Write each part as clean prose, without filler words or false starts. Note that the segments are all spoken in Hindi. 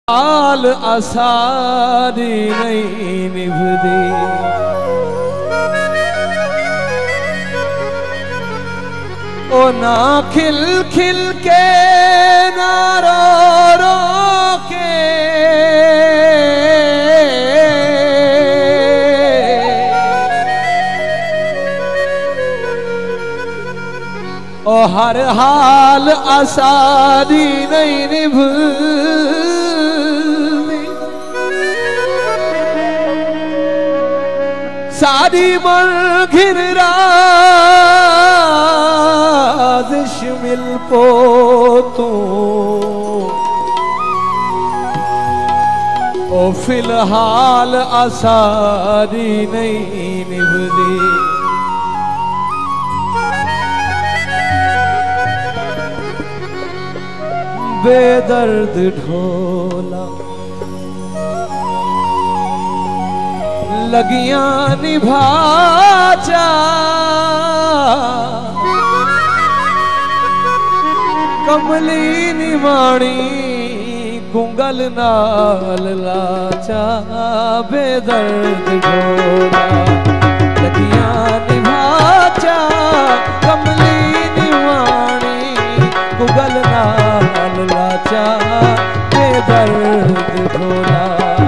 हाल आसानी नहीं निभदी, ओ ना खिल खिल के ना रो रो के, ओ हर हाल आसानी नहीं निभदी। सारी मन घिर राजिश मिल पो तू, ओ फिलहाल आसानी नहीं निभदी। बेदर्द ढोला लगियां निभा जा, कमली निवाणी कुंगल नाल लाचा। बेदर्द ढोला लगियां निभा जा, कमली निवाणी कुंगल नाल लाचा। बेदर्द ढोला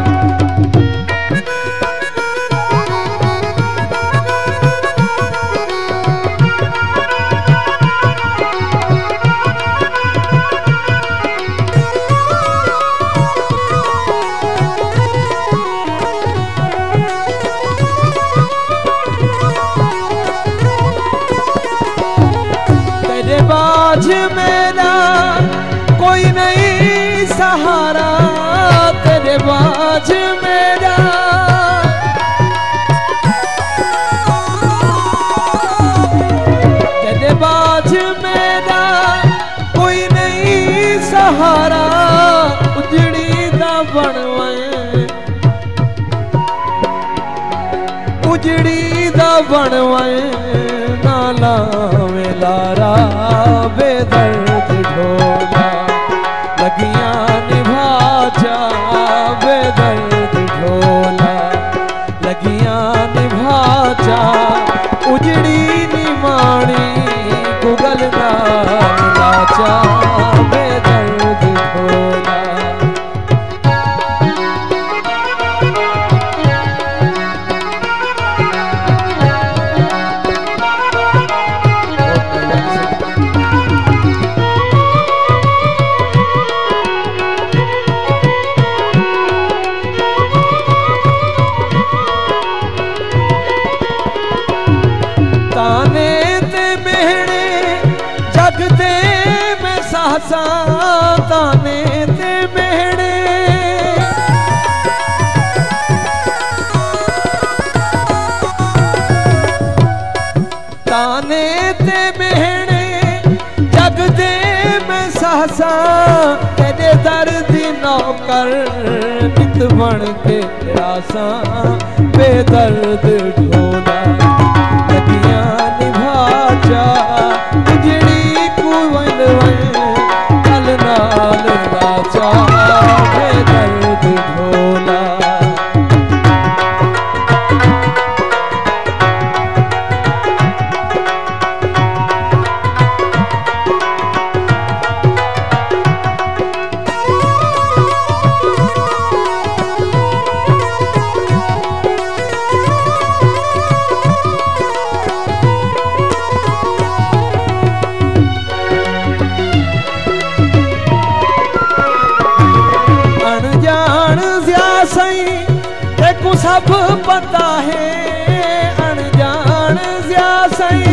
बाज मेरा कोई नहीं सहारा, तेरे बाज मेरा तेरे बाज मेरा कोई नहीं सहारा। उजड़ी दा बनवाए उजड़ी दा बनवाए नाला में लारा। बेदर्द ढोला लगियां निभा जा, बेदर्द ढोला लगियां निभा जा। उजड़ी निमाणी कुगल नाल लाचा। बेदर्द ढोला ताने ते मेहणे जगते में सासा, ताने ते मेहणे ताने ते मेहणे जगते में सासा। तेरे दर्द नौकर नित बन के रासा। बेदर्द ढोला लगियां निभा जा, उजड़ी कुंवल कल नाल लाचा। बेदर्द ढोला तेको सब पता है, अनजान ज्या सही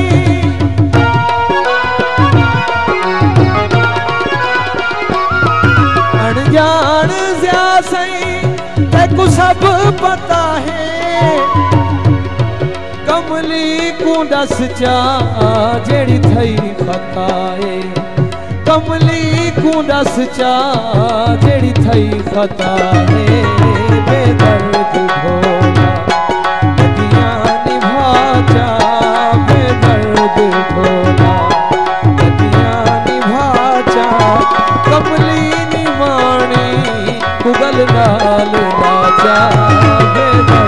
अनजान ज्या सही। तेको सब पता है, कमली को दस चा जेड़ी थई खताए। कमली को दस चा जेड़ी थई खताए। बेदर्द ढोला लगियां निभा जा, बेदर्द ढोला लगियां निभा जा। कमली निवाणी नाल ना जावे